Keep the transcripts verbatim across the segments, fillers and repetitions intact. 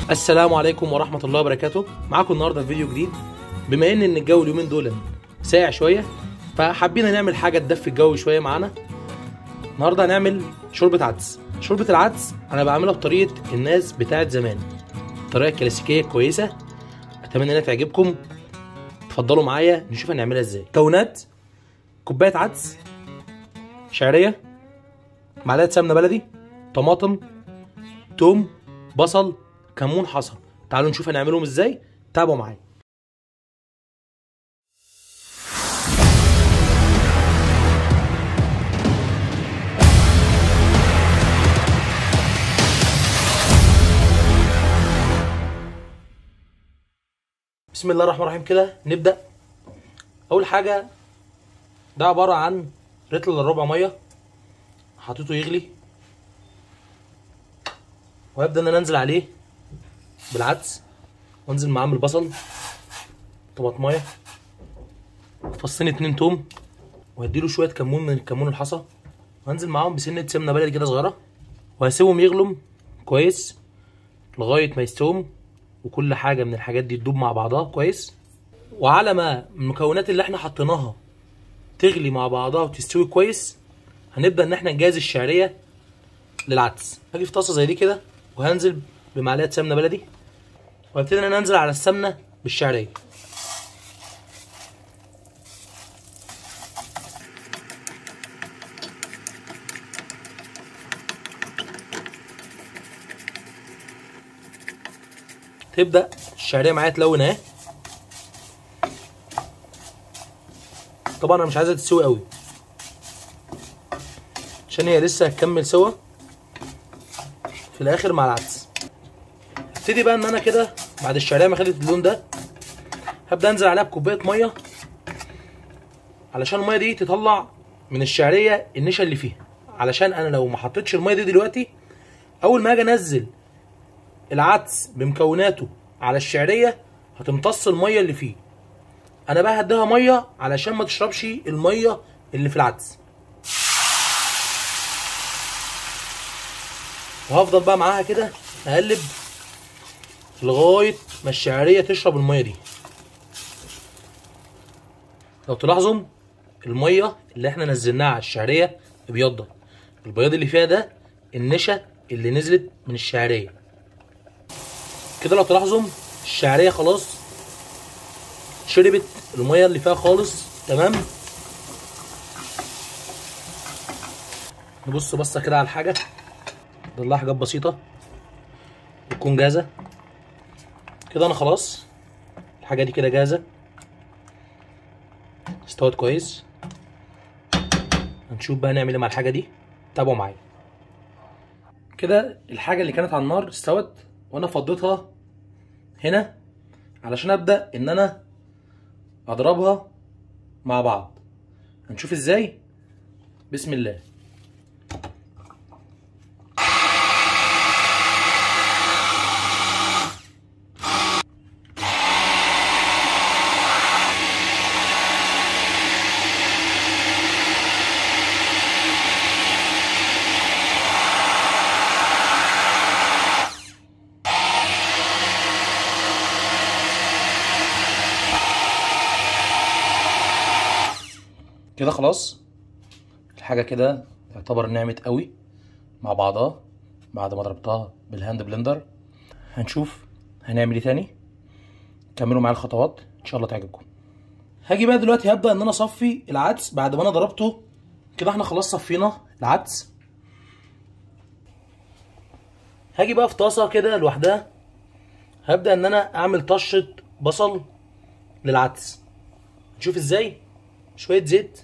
السلام عليكم ورحمة الله وبركاته. معاكم النهارده في فيديو جديد. بما ان ان الجو اليومين دول ساقع شوية، فحبينا نعمل حاجة تدفي الجو شوية معانا. النهارده هنعمل شوربة عدس. شوربة العدس انا بعملها بطريقة الناس بتاعت زمان، الطريقة الكلاسيكية كويسة، اتمنى انها تعجبكم. اتفضلوا معايا نشوف هنعملها ازاي. مكونات: كوباية عدس، شعرية، معلقة سمنة بلدي، طماطم، توم، بصل، كمون، حصى. تعالوا نشوف هنعملهم ازاي، تابعوا معايا. بسم الله الرحمن الرحيم. كده نبدأ. أول حاجة ده عبارة عن رتل الا ربع مية، حطيته يغلي، وهبدأ إن أنا أنزل عليه بالعدس، وأنزل معاه بالبصل، طماطماية، فصين اتنين توم، وهديله شوية كمون من الكمون الحصى، وهنزل معاهم بسنة سمنة بلدي كده صغيرة، وهسيبهم يغلوا كويس لغاية ما يستووا وكل حاجة من الحاجات دي تدوب مع بعضها كويس. وعلى ما المكونات اللي احنا حطيناها تغلي مع بعضها وتستوي كويس، هنبدأ ان احنا نجهز الشعرية للعدس. هاجي في طاسة زي دي كده، وهنزل بمعلقة سمنة بلدي، وهبتدي ان انا انزل على السمنة بالشعرية. تبدأ الشعرية معايا تلون اهي. طبعا انا مش عايزها تستوي قوي عشان هي لسه هتكمل سوا في الاخر مع العدس. ابتدي بقى ان انا كده بعد الشعريه ما خدت اللون ده، هبدا انزل عليها بكوبايه ميه علشان الميه دي تطلع من الشعريه النشا اللي فيها. علشان انا لو ما حطيتش الميه دي دلوقتي، اول ما اجي انزل العدس بمكوناته على الشعريه هتمتص الميه اللي فيه. انا بقى هديها ميه علشان ما تشربش الميه اللي في العدس، وهفضل بقى معاها كده اقلب لغايه ما الشعريه تشرب الميه دي. لو تلاحظوا الميه اللي احنا نزلناها على الشعريه ابيضه، البياض اللي فيها ده النشا اللي نزلت من الشعريه كده. لو تلاحظوا الشعريه خلاص شربت الميه اللي فيها خالص. تمام. نبص بصه كده على الحاجه، نطلع حاجات بسيطه تكون جاهزه كده. انا خلاص الحاجه دي كده جاهزه، استوت كويس. هنشوف بقى نعمل ايه مع الحاجه دي، تابعوا معايا. كده الحاجه اللي كانت على النار استوت، وانا فضيتها هنا علشان ابدا ان انا اضربها مع بعض. هنشوف ازاي. بسم الله. كده خلاص الحاجه كده تعتبر نعمت قوي مع بعضها بعد ما ضربتها بالهاند بلندر. هنشوف هنعمل ايه تاني. كملوا معايا الخطوات ان شاء الله تعجبكم. هاجي بقى دلوقتي هبدا ان انا اصفي العدس بعد ما انا ضربته كده. احنا خلاص صفينا العدس. هاجي بقى في طاسه كده لوحدها، هبدا ان انا اعمل طشه بصل للعدس. نشوف ازاي. شويه زيت،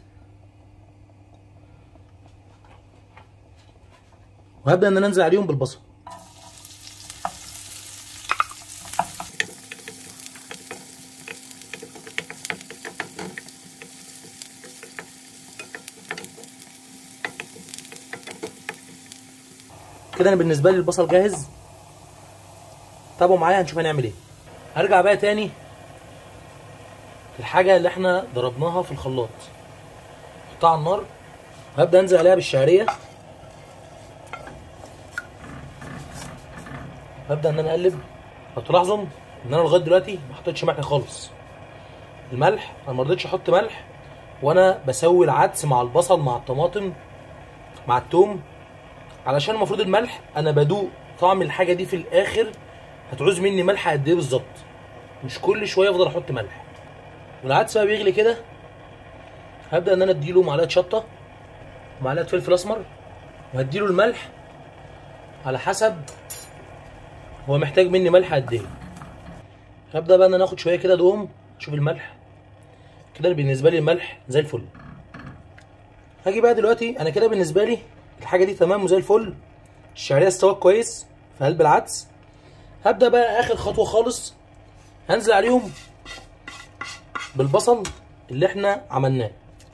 وهبدا ان انا انزل عليهم بالبصل. كده انا بالنسبه لي البصل جاهز. تابعوا معايا هنشوف هنعمل ايه. هرجع بقى تاني الحاجه اللي احنا ضربناها في الخلاط، احطها على النار، وهبدا انزل عليها بالشعريه. هبدا ان انا اقلب لو تلاحظوا ان انا لغايه دلوقتي ما حطيتش ملح خالص. الملح انا ما رضيتش احط ملح وانا بسوي العدس مع البصل مع الطماطم مع التوم، علشان المفروض الملح انا بدوق طعم الحاجه دي في الاخر هتعوز مني ملح قد ايه بالظبط، مش كل شويه افضل احط ملح. والعدس بقى بيغلي كده هبدا ان انا اديله معلقه شطه ومعلقه فلفل اسمر، وهديله الملح على حسب هو محتاج مني ملح قد ايه. هبدا بقى ان انا اخد شويه كده دوم اشوف الملح كده. بالنسبه لي الملح زي الفل. هاجي بقى دلوقتي انا كده بالنسبه لي الحاجه دي تمام وزي الفل، الشعريه استوت كويس في قلب العدس. هبدا بقى اخر خطوه خالص هنزل عليهم بالبصل اللي احنا عملناه.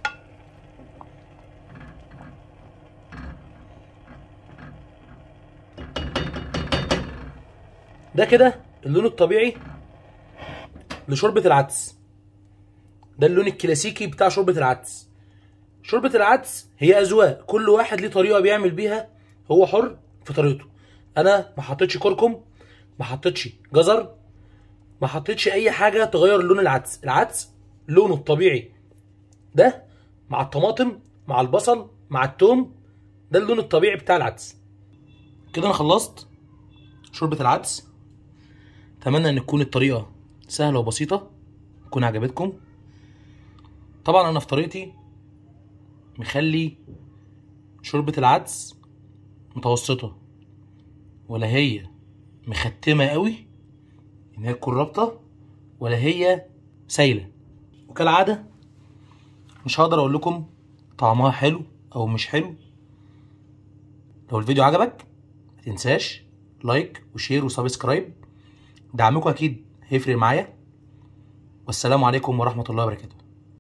ده كده اللون الطبيعي لشوربه العدس، ده اللون الكلاسيكي بتاع شوربه العدس. شوربه العدس هي اذواق، كل واحد ليه طريقه بيعمل بيها، هو حر في طريقته. انا ما حطيتش كركم، ما حطيتش جزر، ما حطيتش اي حاجه تغير لون العدس. العدس لونه الطبيعي ده مع الطماطم مع البصل مع التوم، ده اللون الطبيعي بتاع العدس. كده انا خلصت شوربه العدس. اتمنى ان تكون الطريقه سهله وبسيطه تكون عجبتكم. طبعا انا في طريقتي مخلي شوربه العدس متوسطه، ولا هي مختمه قوي ان هي تكون رابطه، ولا هي سايله. وكالعاده مش هقدر اقول لكم طعمها حلو او مش حلو. لو الفيديو عجبك متنساش لايك وشير وسبسكرايب، دعمكم اكيد هيفرق معايا. والسلام عليكم ورحمه الله وبركاته.